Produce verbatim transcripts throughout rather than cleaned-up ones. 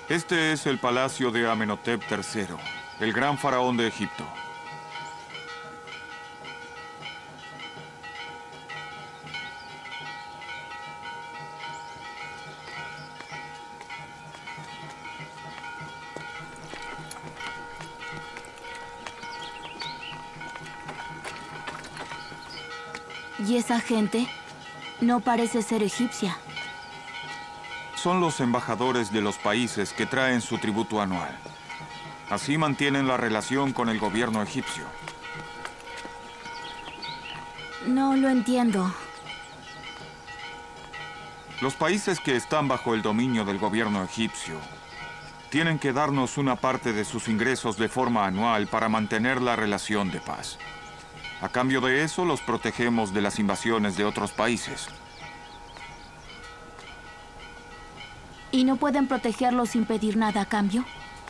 Este es el palacio de Amenhotep tercero, el gran faraón de Egipto. ¿Y esa gente? No parece ser egipcia. Son los embajadores de los países que traen su tributo anual. Así mantienen la relación con el gobierno egipcio. No lo entiendo. Los países que están bajo el dominio del gobierno egipcio tienen que darnos una parte de sus ingresos de forma anual para mantener la relación de paz. A cambio de eso, los protegemos de las invasiones de otros países. ¿Y no pueden protegerlos sin pedir nada a cambio?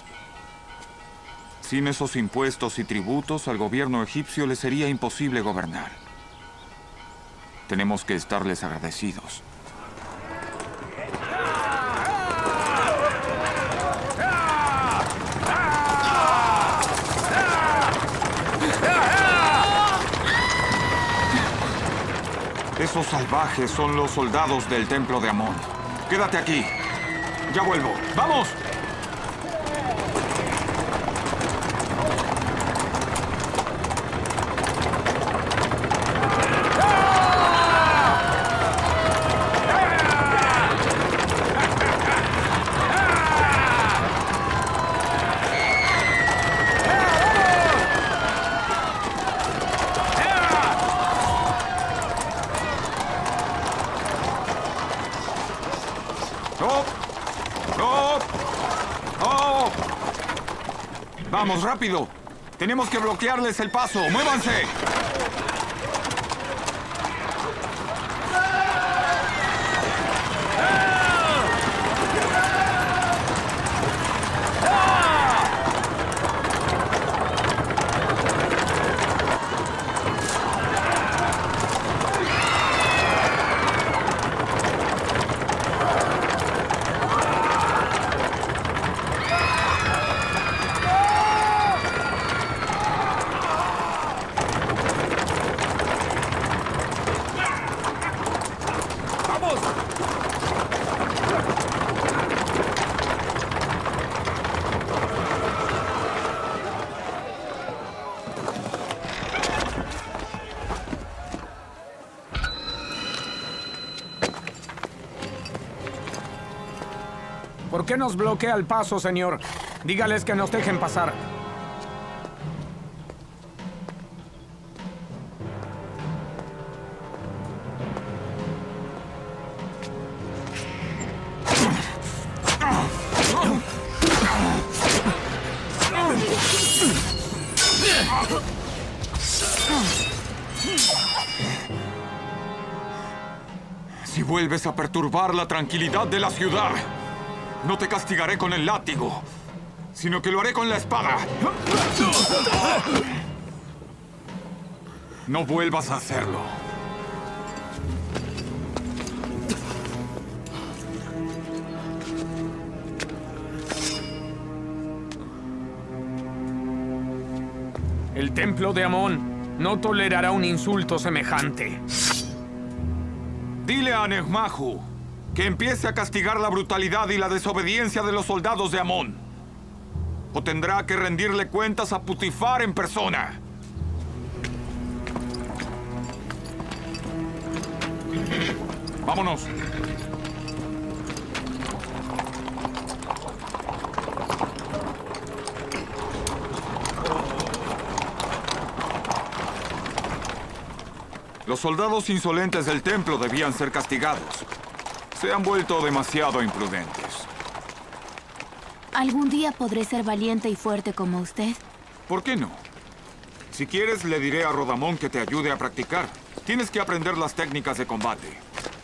Sin esos impuestos y tributos, al gobierno egipcio le sería imposible gobernar. Tenemos que estarles agradecidos. Esos salvajes son los soldados del templo de Amón. Quédate aquí. Ya vuelvo. ¡Vamos! ¡Vamos, rápido! Tenemos que bloquearles el paso. ¡Muévanse! ¿Por qué nos bloquea el paso, señor? Dígales que nos dejen pasar. Si vuelves a perturbar la tranquilidad de la ciudad, no te castigaré con el látigo, sino que lo haré con la espada. No vuelvas a hacerlo. El templo de Amón no tolerará un insulto semejante. Dile a Nehmahu que empiece a castigar la brutalidad y la desobediencia de los soldados de Amón. O tendrá que rendirle cuentas a Putifar en persona. ¡Vámonos! Los soldados insolentes del templo debían ser castigados. Se han vuelto demasiado imprudentes. ¿Algún día podré ser valiente y fuerte como usted? ¿Por qué no? Si quieres, le diré a Rodamón que te ayude a practicar. Tienes que aprender las técnicas de combate.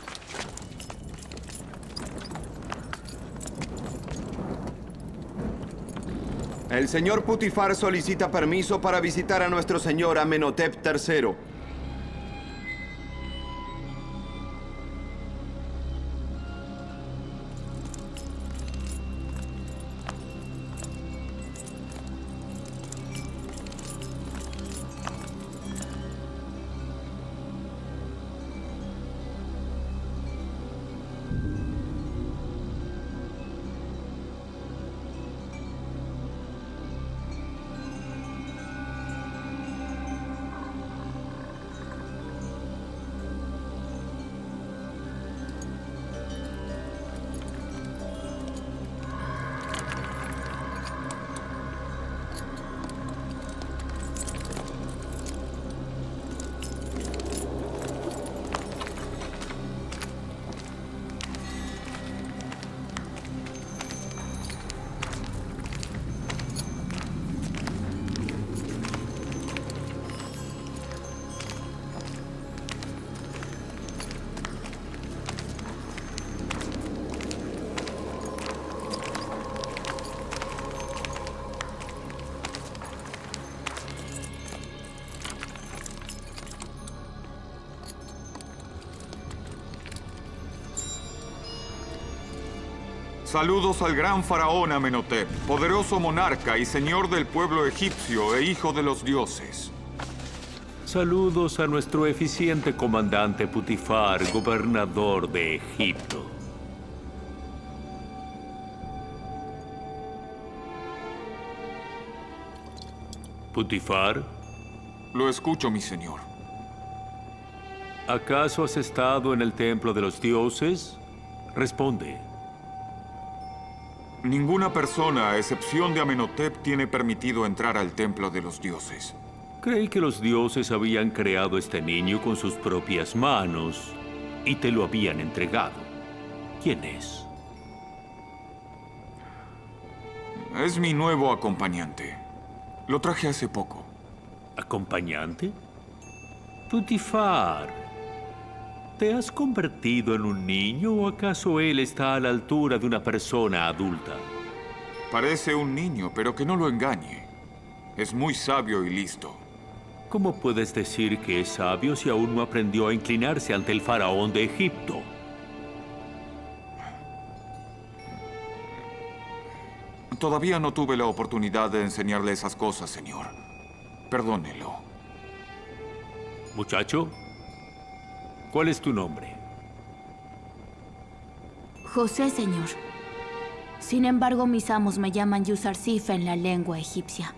El señor Putifar solicita permiso para visitar a nuestro señor Amenhotep tercero. Saludos al gran faraón Amenhotep, poderoso monarca y señor del pueblo egipcio e hijo de los dioses. Saludos a nuestro eficiente comandante Putifar, gobernador de Egipto. Putifar, Lo escucho, mi señor. ¿acaso has estado en el templo de los dioses? Responde. Ninguna persona, a excepción de Amenhotep, tiene permitido entrar al templo de los dioses. Creí que los dioses habían creado este niño con sus propias manos y te lo habían entregado. ¿Quién es? Es mi nuevo acompañante. Lo traje hace poco. ¿Acompañante? Putifar, ¿te has convertido en un niño o acaso él está a la altura de una persona adulta? Parece un niño, pero que no lo engañe. Es muy sabio y listo. ¿Cómo puedes decir que es sabio si aún no aprendió a inclinarse ante el faraón de Egipto? Todavía no tuve la oportunidad de enseñarle esas cosas, señor. Perdónelo. Muchacho, ¿cuál es tu nombre? José, señor. Sin embargo, mis amos me llaman Yuzarsif en la lengua egipcia.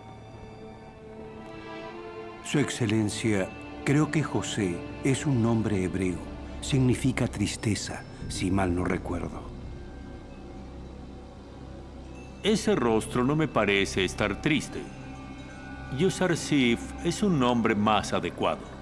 Su Excelencia, creo que José es un nombre hebreo. Significa tristeza, si mal no recuerdo. Ese rostro no me parece estar triste. Yuzarsif es un nombre más adecuado.